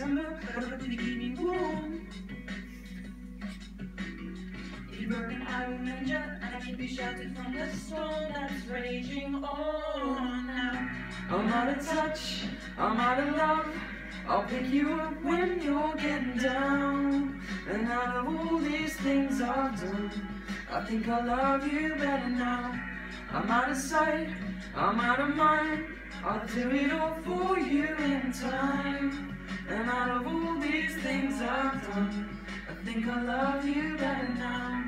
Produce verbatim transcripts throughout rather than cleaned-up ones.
December, but did you keep me warm? You broke an Iron Ranger, and I keep you sheltered from the storm that's raging on. Now I'm out of touch, I'm out of love. I'll pick you up when you're getting down. And out of all these things I've done, I think I love you better now. I'm out of sight, I'm out of mind. I'll do it all for you in time. And out of all these things I've done, I think I love you better now.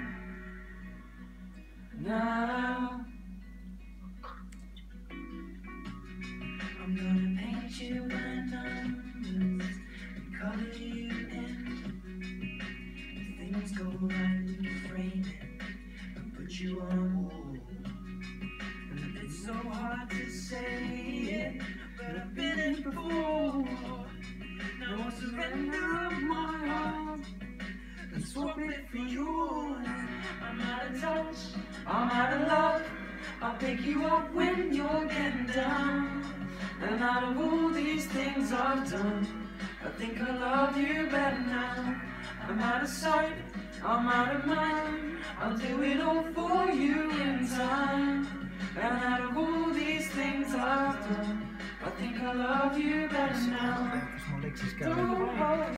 Now I'm gonna paint you by numbers and color you in. If things go right, we can frame it and put you on a wall. And it's so hard to say it, but I've been it before. Now I'll surrender up my heart and swap it for yours. I'm out of touch, I'm out of love. I'll pick you up when you're getting down. And out of all these things I've done, I think I love you better now. I'm out of sight, I'm out of mind. I'll do it all for you in time. And out of all these things I've done, I think I love you better now.